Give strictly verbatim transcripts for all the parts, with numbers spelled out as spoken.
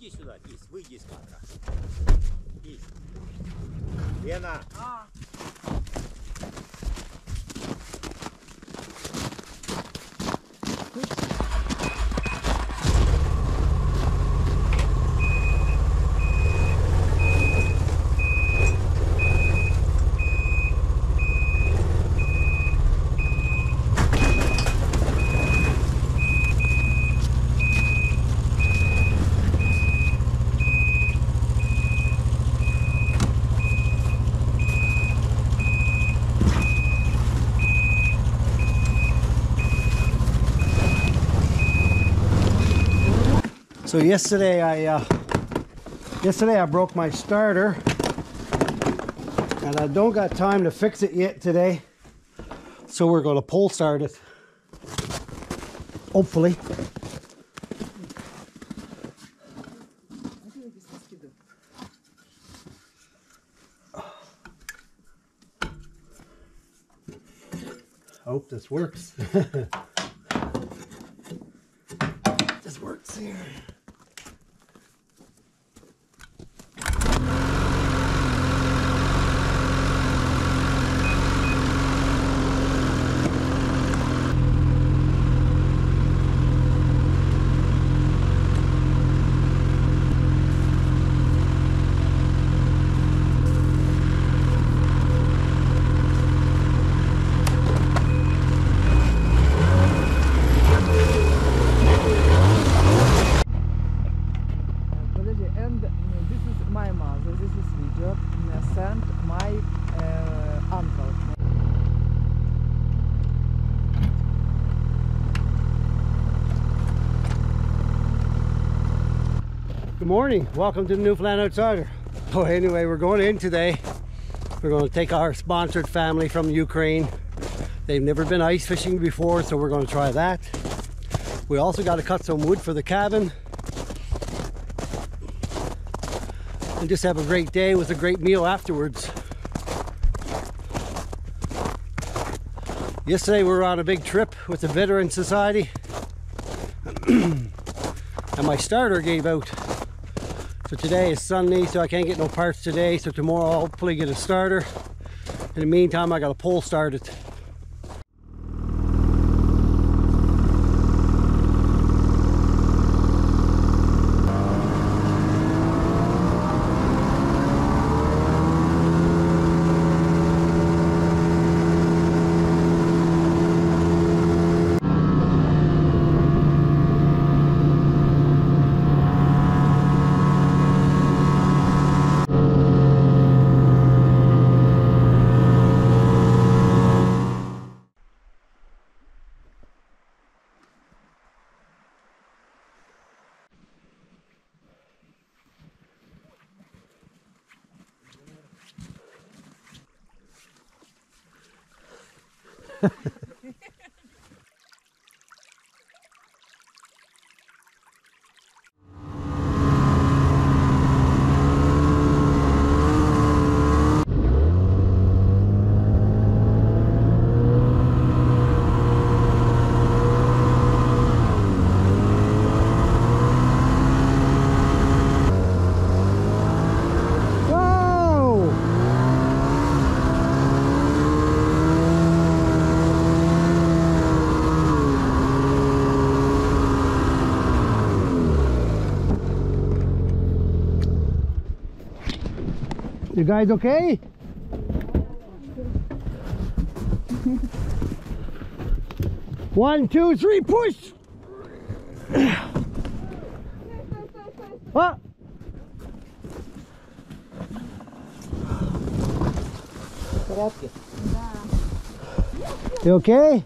Иди сюда, Тись, выйди из кадра. Тись. Лена. А. So yesterday I uh, yesterday I broke my starter, and I don't got time to fix it yet today. So we're going to pull start it, hopefully. Hope this works. This works here. Sent my uh, uncle. Good morning, welcome to the Newfoundland Outsider. So anyway, we're going in today. We're going to take our sponsored family from Ukraine. They've never been ice fishing before, so we're going to try that. We also got to cut some wood for the cabin. And just have a great day with a great meal afterwards. Yesterday we were on a big trip with the Veteran Society and my starter gave out. So today is Sunday, so I can't get no parts today, so tomorrow I'll hopefully get a starter. In the meantime I got a pole started. You guys okay? One, two, three, push! What? You okay?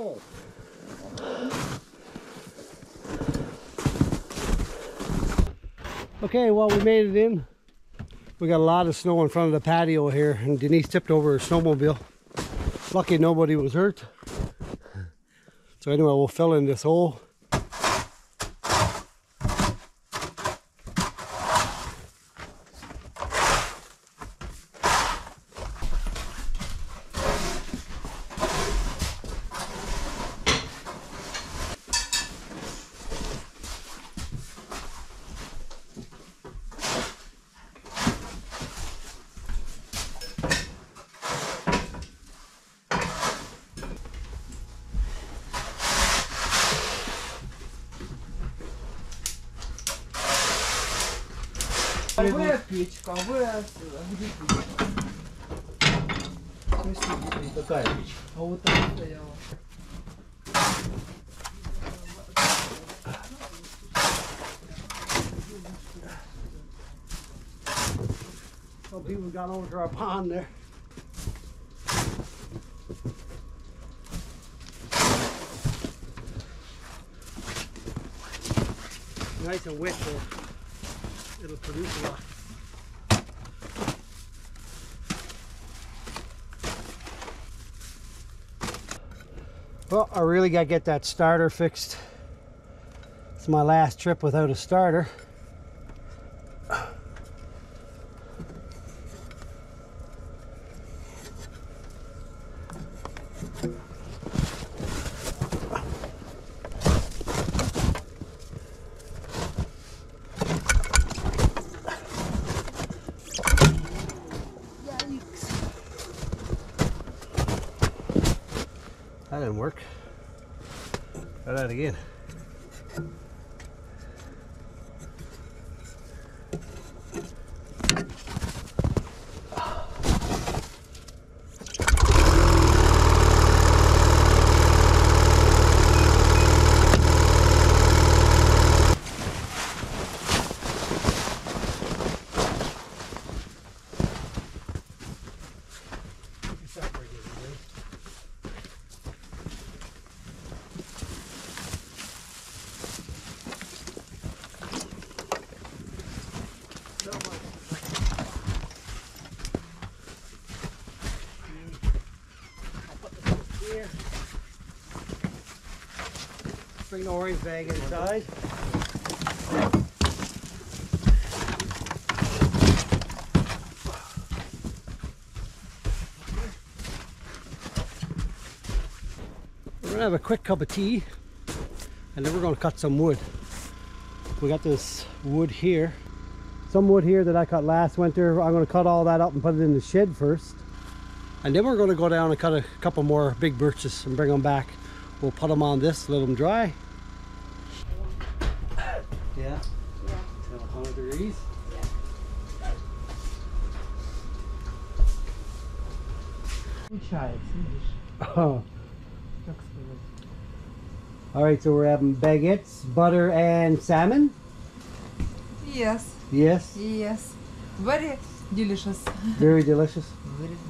Okay, well, we made it in. We got a lot of snow in front of the patio here, and Denise tipped over her snowmobile. Lucky nobody was hurt. So anyway, we'll fill in this hole. А вы печка, а вы где печка? Какая печка? А вот там стояла. Some people got over to our pond there. Nice and wet, so it'll produce a lot. Well, I really got to get that starter fixed. It's my last trip without a starter. That didn't work. Try that again. Here. Bring the orange bag inside. We're gonna have a quick cup of tea and then we're gonna cut some wood. We got this wood here. Some wood here that I cut last winter. I'm gonna cut all that up and put it in the shed first. And then we're going to go down and cut a couple more big birches and bring them back. We'll put them on this, let them dry. Yeah? Yeah. one hundred degrees? Получается, видишь? Oh. Как сказать? Alright, so we're having baguettes, butter and salmon? Yes, Yes. yes. Very delicious. Very delicious. Very delicious.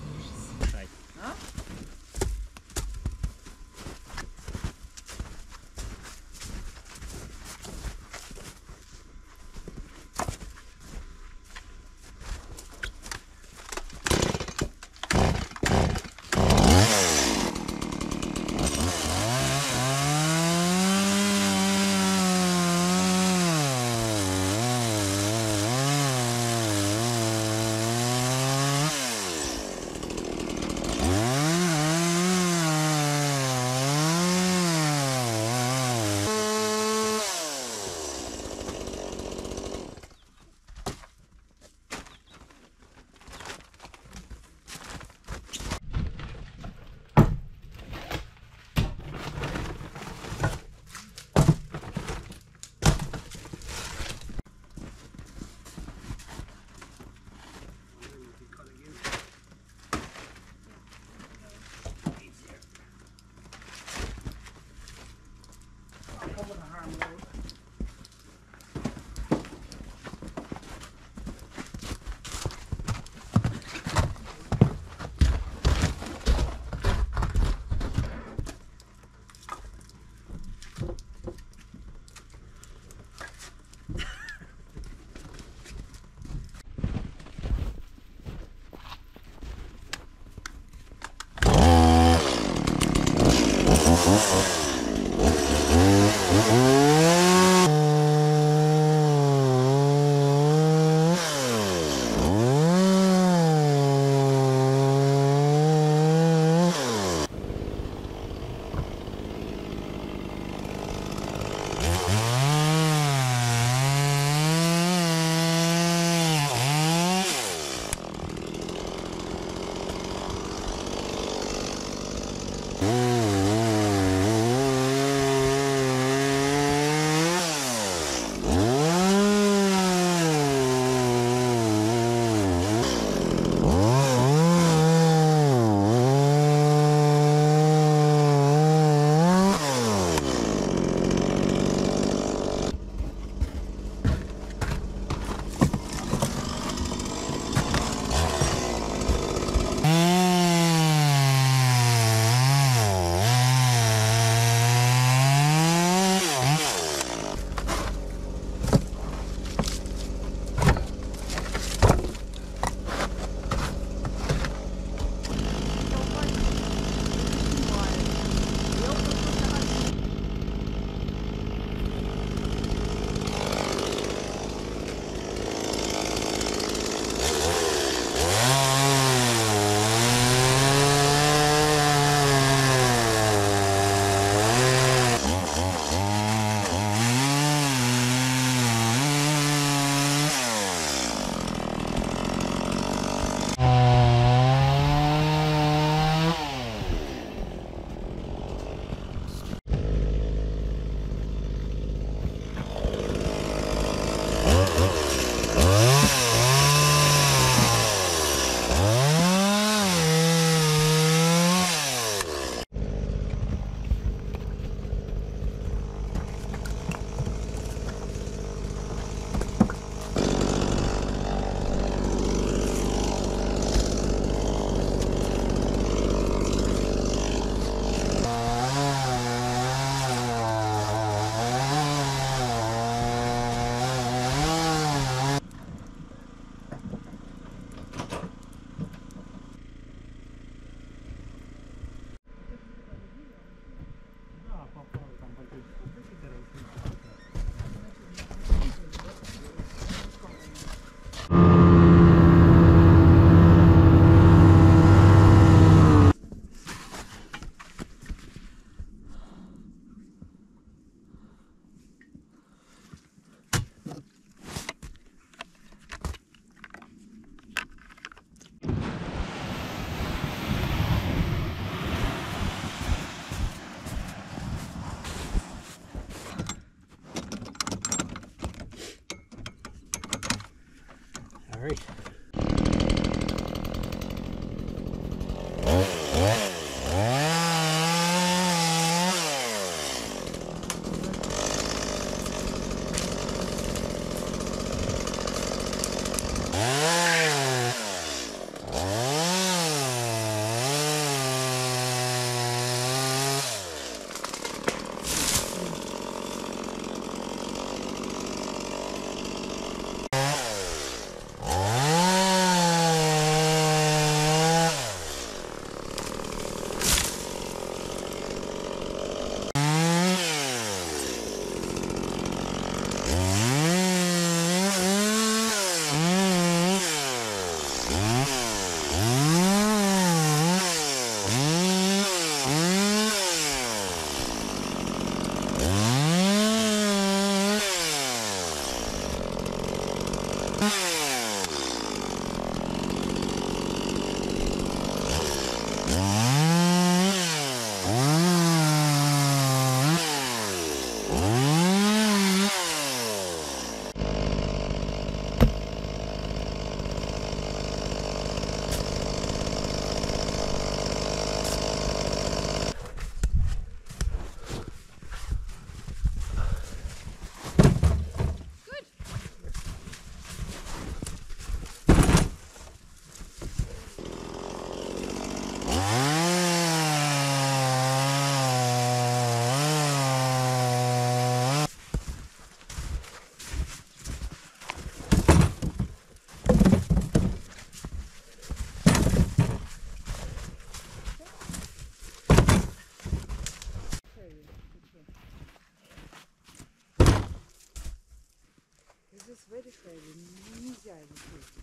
right. This is very heavy. Нельзя его слушать.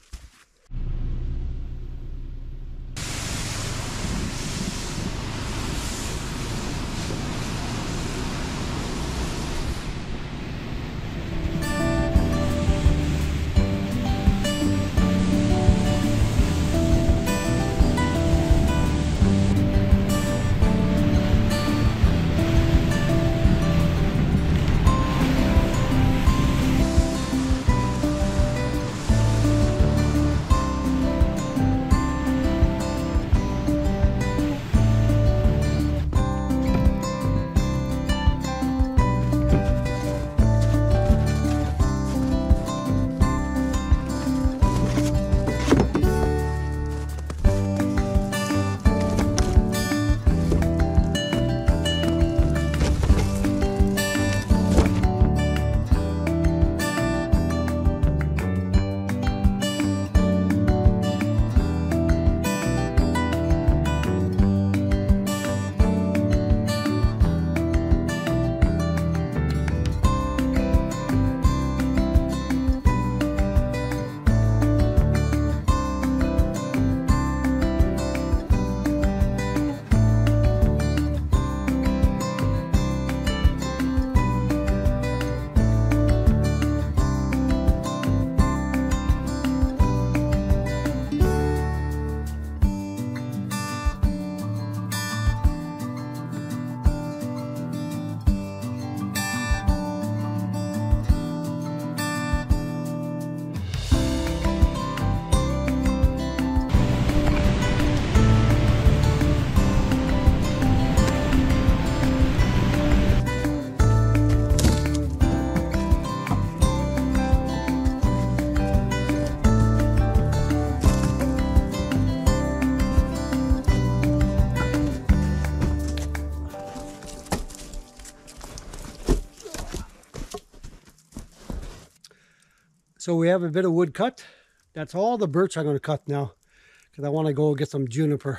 So we have a bit of wood cut. That's all the birch I'm going to cut now because I want to go get some juniper.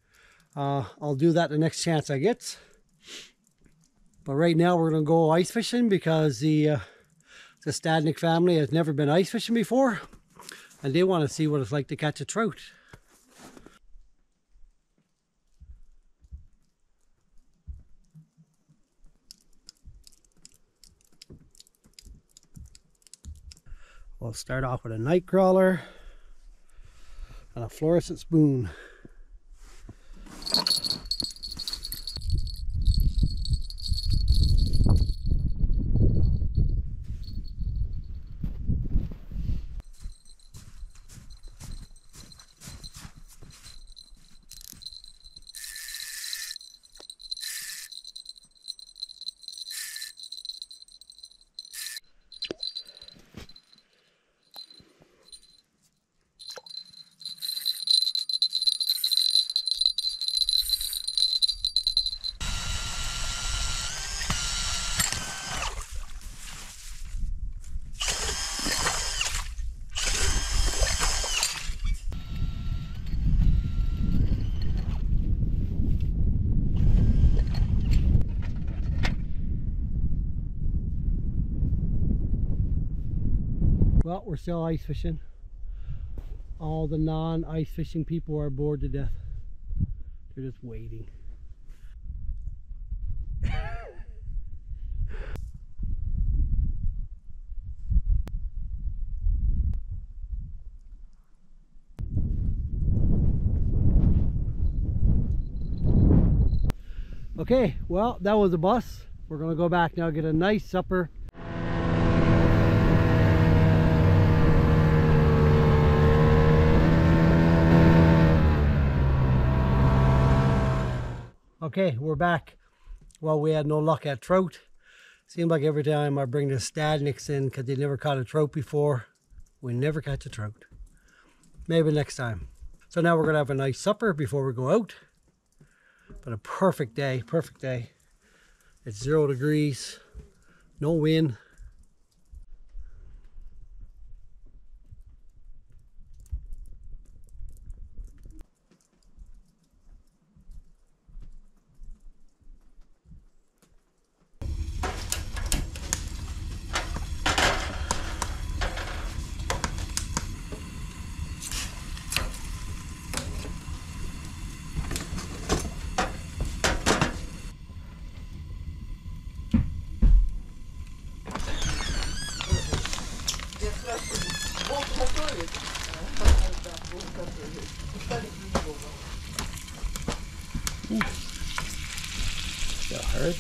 Uh, I'll do that the next chance I get. But right now we're going to go ice fishing because the, uh, the Stadnick family has never been ice fishing before. And they want to see what it's like to catch a trout. We'll start off with a night crawler and a fluorescent spoon. Well, we're still ice fishing. All the non-ice fishing people are bored to death. They're just waiting. Okay, well, that was a bus. We're gonna go back now, get a nice supper. Okay, we're back. Well, we had no luck at trout. Seems like every time I bring the Stadniks in, because they never caught a trout before, we never catch a trout. Maybe next time. So now we're gonna have a nice supper before we go out. But a perfect day, perfect day. It's zero degrees, no wind. Still hurt.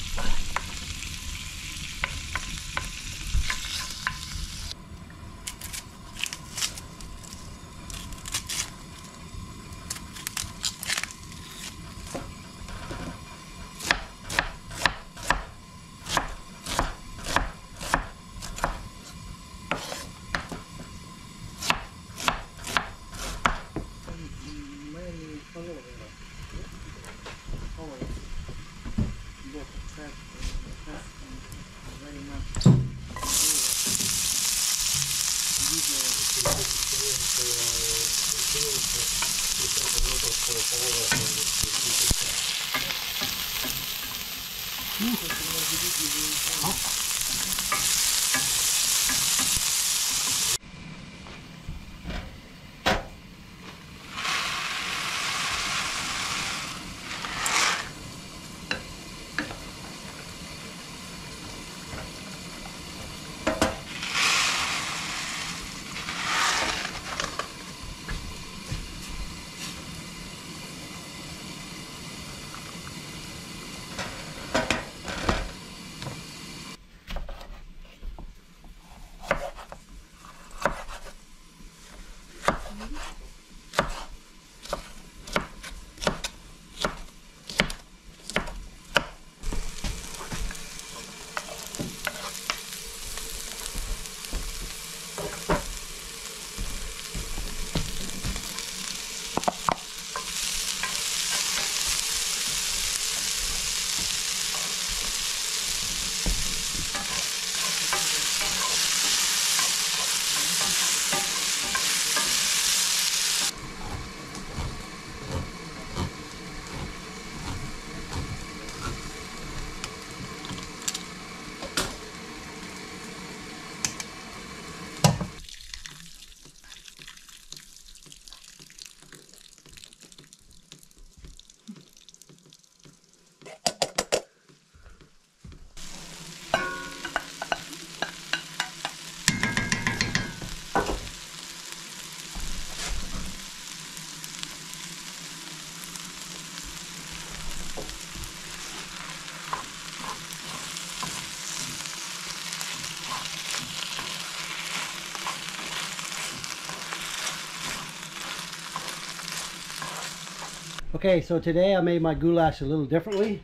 Okay, so today I made my goulash a little differently.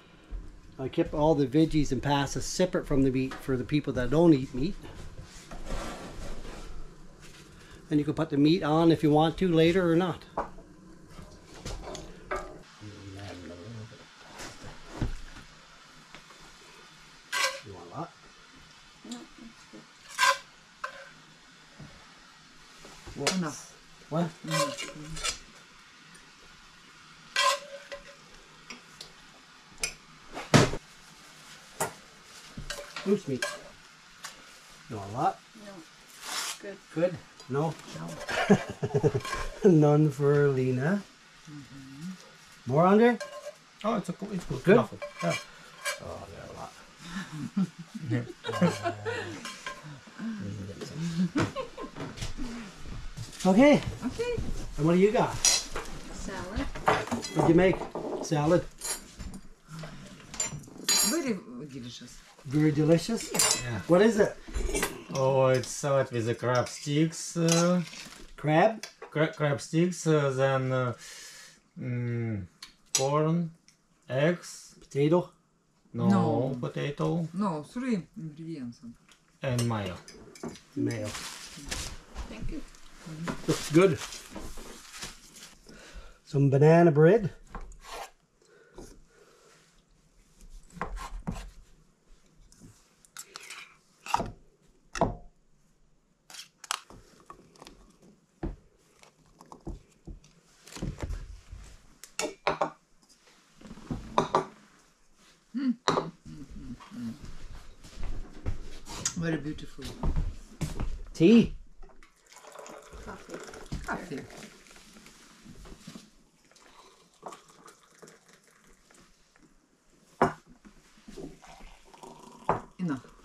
I kept all the veggies and pastas separate from the meat for the people that don't eat meat. And you can put the meat on if you want to later or not. You want a lot? No, that's good. What? Enough. What? Mm-hmm. Moose meat. You want a lot? No. Good. Good? No? None for Lena. Mm-hmm. More under? Oh, it's a cool. It's good. Good? Lovely. Yeah. Oh, there are a lot. Okay. Okay. And what do you got? Salad. What'd you make? Salad. Very delicious. Very delicious. Yeah. What is it? Oh, it's salad with the crab sticks. Uh, Crab? cra- crab sticks. Uh, then uh, mm, corn, eggs. Potato? No, No. potato No, three ingredients. and mayo. Mayo. Thank you. Looks good. Some banana bread. Very beautiful. Tea. Coffee. Coffee. Enough.